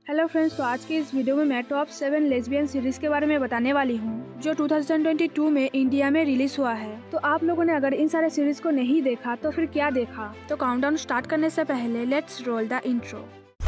Hello friends, तो आज की इस वीडियो में मैं टॉप 7 लेस्बियन सीरीज के बारे में बताने वाली हूँ जो 2022 में इंडिया में रिलीज हुआ है। तो आप लोगों ने अगर इन सारे सीरीज को नहीं देखा तो फिर क्या देखा। तो काउंटडाउन स्टार्ट करने से पहले let's roll the intro.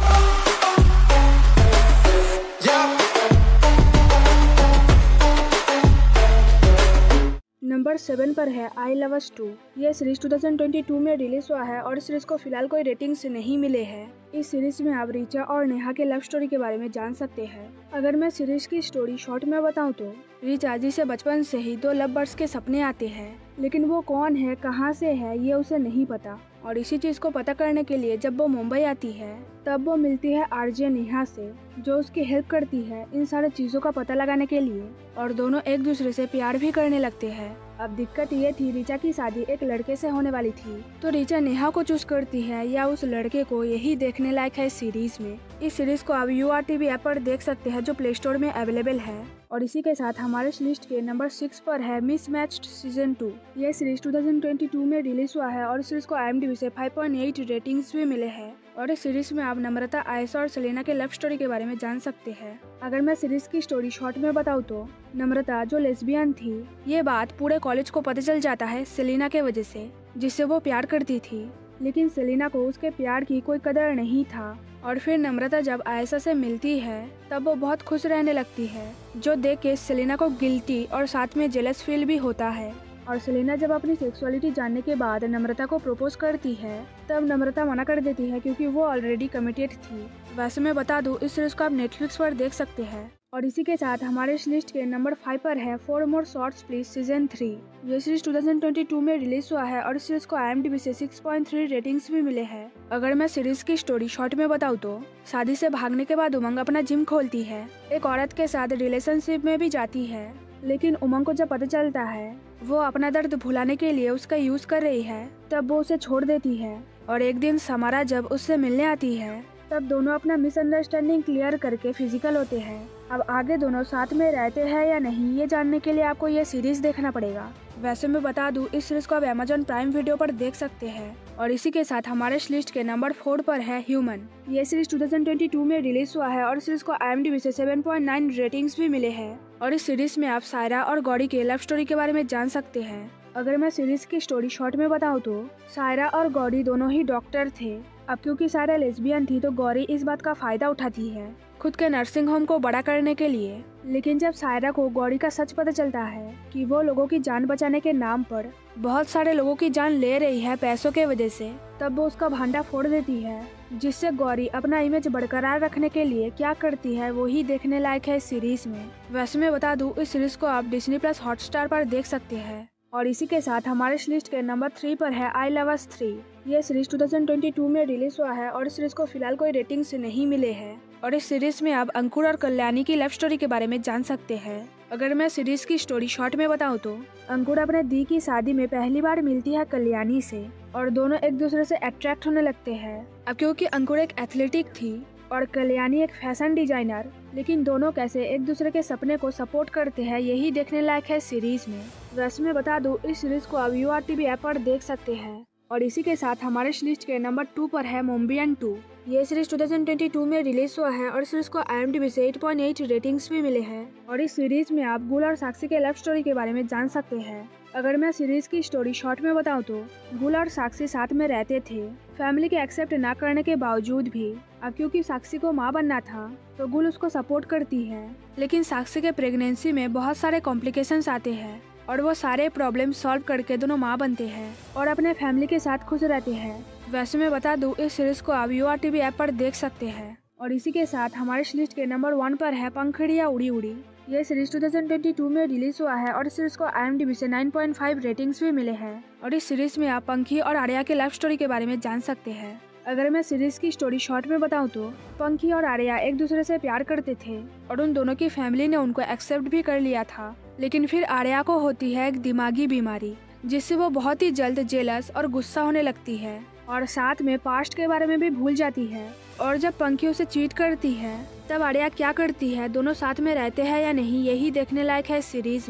Number 7 पर है आई लव अस टू। ये सीरीज 2022 में रिलीज हुआ है और इस सीरीज को फिलहाल कोई रेटिंग्स नहीं मिले हैं। इस सीरीज में आप रीचा और नेहा के लव स्टोरी के बारे में जान सकते हैं। अगर मैं सीरीज की स्टोरी शॉर्ट में बताऊं तो रीचा जिसे बचपन से ही 2 लव बर्ड्स के सपने आते हैं, लेकिन वो कौन है, कहां से है, ये उसे नहीं पता। और इसी चीज को पता करने के लिए जब वो मुंबई आती है तब वो मिलती है आरजे नेहा से, जो उसकी हेल्प करती है इन सारी चीजों का पता लगाने के लिए। और दोनों एक दूसरे से प्यार भी करने लगते हैं। अब दिक्कत ये थी, रीचा की शादी एक लड़के से होने वाली थी, तो रीचा नेहा को चूज करती है या उस लड़के को, यही देखने लायक है इस सीरीज में। इस सीरीज को आप URTV ऐप पर देख सकते हैं जो प्ले स्टोर में अवेलेबल है। और इसी के साथ हमारे इस लिस्ट के नंबर 6 पर है मिसमैच्ड सीजन 2। यह सीरीज 2022 में रिलीज हुआ है और इस सीरीज को IMDb से 5.8 रेटिंग्स भी मिले हैं। और इस सीरीज में आप नम्रता, आयशा और सेलेना के लव स्टोरी के बारे में जान सकते हैं। अगर मैं सीरीज की स्टोरी शॉर्ट में बताऊं तो नम्रता जो लेस्बियन थी, ये बात पूरे कॉलेज को पता चल जाता है सेलेना के वजह से, जिससे वो प्यार करती थी। लेकिन सेलेना को उसके प्यार की कोई कदर नहीं था। और फिर नम्रता जब आयशा से मिलती है तब वो बहुत खुश रहने लगती है, जो देख के सेलेना को गिल्टी और साथ में जेलस फील भी होता है। और सेलेना जब अपनी सेक्सुअलिटी जानने के बाद नम्रता को प्रपोज करती है तब नम्रता मना कर देती है क्योंकि वो ऑलरेडी कमिटेड थी। वैसे मैं बता दूं, इस सीरीज को आप नेटफ्लिक्स पर देख सकते हैं। और इसी के साथ हमारे इस लिस्ट के नंबर 5 पर है for more shorts please season 3। ये सीरीज 2022 में रिलीज हुआ है और इस सीरीज को IMDb से 6.3 रेटिंग्स भी मिले हैं। अगर मैं सीरीज की स्टोरी शॉर्ट में बताऊं तो शादी से भागने के बाद उमंग अपना जिम खोलती है, एक औरत के साथ रिलेशनशिप में भी जाती है। लेकिन उमंग को जब पता चलता है वो अपना दर्द भुलाने के लिए उसका यूज कर रही है, तब वो उसे छोड़ देती है। और एक दिन समारा जब उससे मिलने आती है तब दोनों अपना मिसअंडरस्टैंडिंग क्लियर करके फिजिकल होते हैं। अब आगे दोनों साथ में रहते हैं या नहीं, ये जानने के लिए आपको ये सीरीज देखना पड़ेगा। वैसे मैं बता दूं, इस सीरीज को आप Amazon प्राइम वीडियो पर देख सकते हैं। और इसी के साथ हमारे इस लिस्ट के नंबर 4 पर है ह्यूमन। ये सीरीज 2022 में रिलीज हुआ है और इस सीरीज को IMDb से 7.9 रेटिंग्स भी मिले हैं। और इस सीरीज में आप सायरा और गौरी के लव स्टोरी के बारे में जान सकते हैं। अगर मैं सीरीज की स्टोरी शॉर्ट में बताऊं तो सायरा और गौरी दोनों ही डॉक्टर थे। अब क्योंकि सायरा लेस्बियन थी तो गौरी इस बात का फायदा उठाती है खुद के नर्सिंग होम को बड़ा करने के लिए। लेकिन जब सायरा को गौरी का सच पता चलता है कि वो लोगों की जान बचाने के नाम पर बहुत सारे लोगों की जान ले रही है पैसों के वजह से, तब वो उसका भांडा फोड़ देती है। जिससे गौरी अपना इमेज बरकरार रखने के लिए क्या करती है वही देखने लायक है इस सीरीज में। वैसे मैं बता दूं, इस सीरीज को आप Disney+ हॉटस्टार पर देख सकते हैं। और इसी के साथ हमारे इस लिस्ट के नंबर 3 पर है आई लव अस 3। ये सीरीज 2022 में रिलीज हुआ है और इस सीरीज को फिलहाल कोई रेटिंग्स नहीं मिले हैं। और इस सीरीज में आप अंकुर और कल्याणी की लव स्टोरी के बारे में जान सकते हैं। अगर मैं सीरीज की स्टोरी शॉर्ट में बताऊं तो अंकुर अपने दी की शादी में पहली बार मिलती है कल्याणी से और दोनों एक दूसरे से अट्रैक्ट होने लगते हैं। अब क्योंकि अंकुर एक एथलेटिक थी और कल्याणी एक फैशन डिजाइनर, लेकिन दोनों कैसे एक दूसरे के सपने को सपोर्ट करते हैं यही देखने लायक है सीरीज में। वैसे मैं बता दूं, इस सीरीज को आप URTV ऐप पर देख सकते हैं। और इसी के साथ हमारे इस लिस्ट के नंबर 2 पर है मोम्बियन 2। ये सीरीज 2022 में रिलीज हुआ है और इस सीरीज को IMDb से 8.8 रेटिंग्स भी मिले हैं। और इस सीरीज में आप गुल और साक्षी के लव स्टोरी के बारे में जान सकते हैं। अगर मैं सीरीज की स्टोरी शॉर्ट में बताऊं तो गुल और साक्षी साथ में रहते थे, फैमिली के एक्सेप्ट ना करने के बावजूद भी। अब क्योंकि साक्षी को माँ बनना था तो गुल उसको सपोर्ट करती है। लेकिन साक्षी के प्रेगनेंसी में बहुत सारे कॉम्प्लिकेशंस आते हैं और वो सारे प्रॉब्लम सॉल्व करके दोनों माँ बनते हैं और अपने फैमिली के साथ खुश रहते हैं। वैसे मैं बता दूं, इस सीरीज को आप URTV ऐप पर देख सकते हैं। और इसी के साथ हमारे इस लिस्ट के नंबर 1 पर है पंखड़ियाँ उड़ी उड़ी। ये सीरीज 2022 में रिलीज हुआ है और इस सीरीज को IMDb से 9.5 रेटिंग्स भी मिले हैं। और इस सीरीज में आप पंखी और आर्या के लव स्टोरी के बारे में जान सकते हैं। अगर मैं सीरीज की स्टोरी शॉर्ट में बताऊं तो पंखी और आर्या एक दूसरे से प्यार करते थे और उन दोनों की फैमिली ने उनको एक्सेप्ट भी कर लिया था। लेकिन फिर आर्या को होती है एक दिमागी बीमारी, जिससे वो बहुत ही जल्द जेलस और गुस्सा होने लगती है और साथ में पास्ट के बारे में भी भूल जाती है। और जब पंखी उसे चीट करती है तब आर्या क्या करती है, दोनों साथ में रहते हैं या नहीं, यही देखने लायक है इस सीरीज में।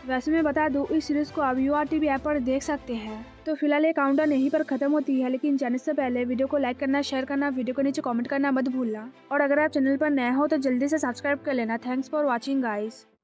वैसे मैं बता दूं, इस सीरीज को आप URTV ऐप पर देख सकते हैं। तो फिलहाल ये काउंटडाउन यहीं पर खत्म होती है, लेकिन जाने से पहले वीडियो को लाइक करना, शेयर करना, वीडियो को नीचे कमेंट करना मत भूलना। और अगर आप चैनल पर नए हो तो जल्दी से सब्सक्राइब कर लेना। Thanks for watching guys.